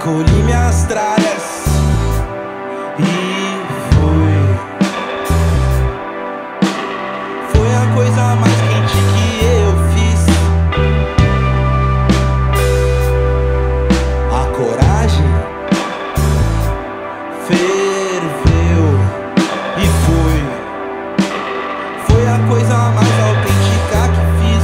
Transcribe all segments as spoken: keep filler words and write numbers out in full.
recolhi minhas tralhas e fui. Foi a coisa mais quente que eu fiz. A coragem ferveu e foi. Foi a coisa mais autêntica que fiz.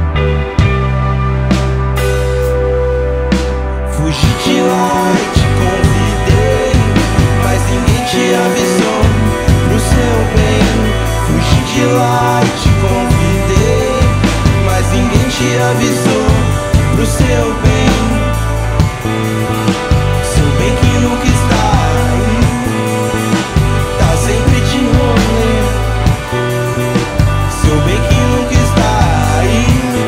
Fugi de lá e te convidei, mas ninguém te avisou pro seu bem. Fugi de lá e te convidei, mas ninguém te avisou pro seu bem. Seu bem que nunca está aí, tá sempre de rolê. Seu bem que nunca está aí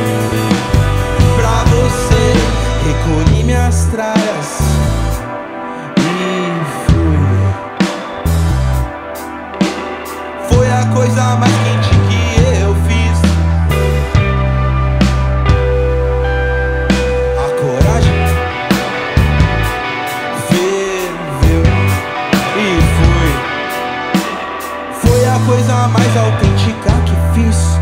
pra você. Recolhi minhas tralhas e fui. Foi a coisa mais quente que eu fiz. A coragem ferveu e fui. Foi a coisa mais autêntica que fiz.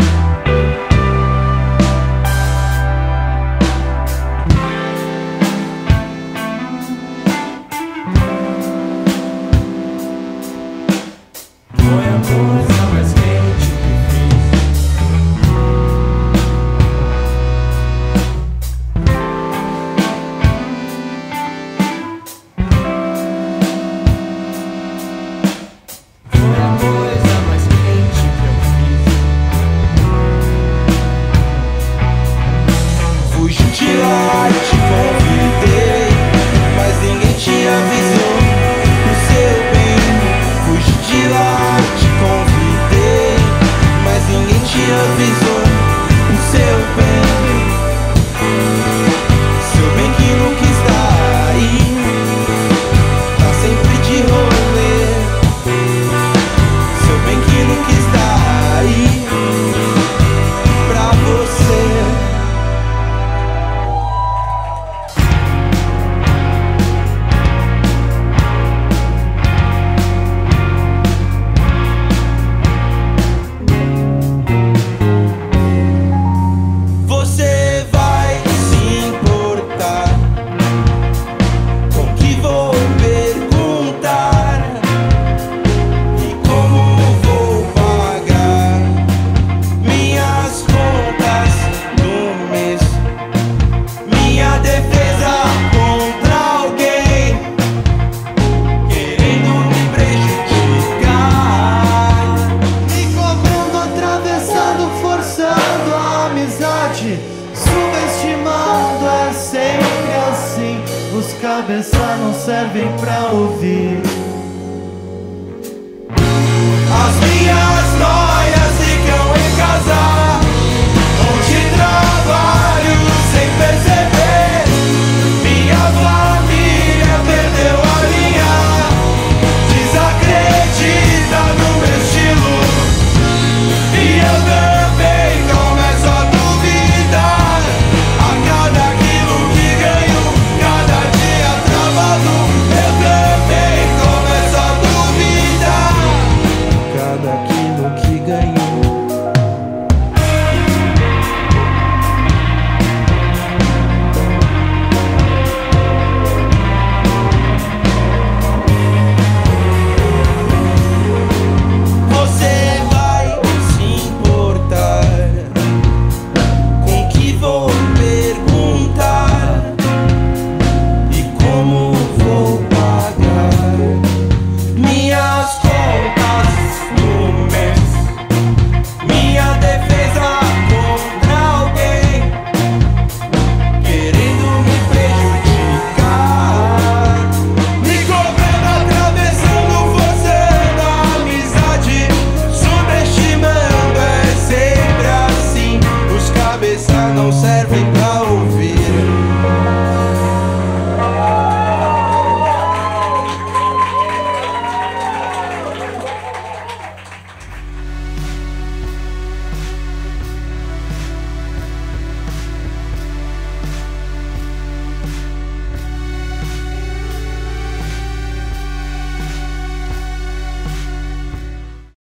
Foi a coisa mais quente que fiz. Foi a coisa mais quente que eu fiz. Fugi de lá e te convidei, mas ninguém te avisou pro seu bem. Fugi de lá e te convidei, mas ninguém te avisou pro seu bem. Seu bem que nunca está aí, tá sempre de rolê. Seu bem que nunca está aí pra você. Você vai se importar com o que vou perguntar e como vou pagar minhas contas do mês, minha defesa contra alguém querendo me prejudicar, Me cobrando, atravessando, forçando a amizade, subestimando, é sempre assim. Os cabeça não servem pra ouvir.